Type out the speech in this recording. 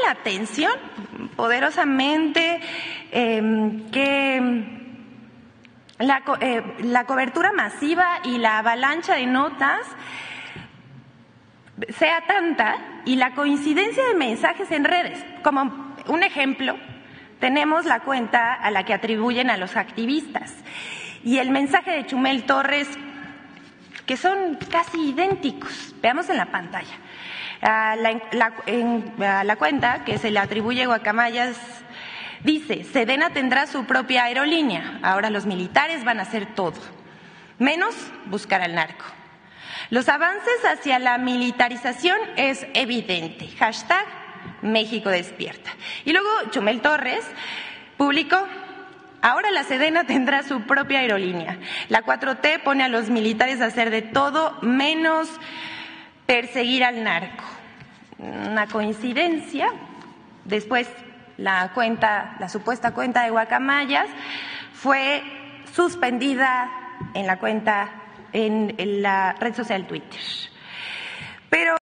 mi atención poderosamente que la cobertura masiva y la avalancha de notas sea tanta y la coincidencia de mensajes en redes. Como un ejemplo, tenemos la cuenta a la que atribuyen a los activistas y el mensaje de Chumel Torres, que son casi idénticos. Veamos en la pantalla. La cuenta que se le atribuye a Guacamayas dice: Sedena tendrá su propia aerolínea, ahora los militares van a hacer todo, menos buscar al narco. Los avances hacia la militarización es evidente. Hashtag México despierta. Y luego Chumel Torres publicó: ahora la Sedena tendrá su propia aerolínea. La 4T pone a los militares a hacer de todo menos perseguir al narco. Una coincidencia. Después la supuesta cuenta de Guacamayas fue suspendida en la red social Twitter. Pero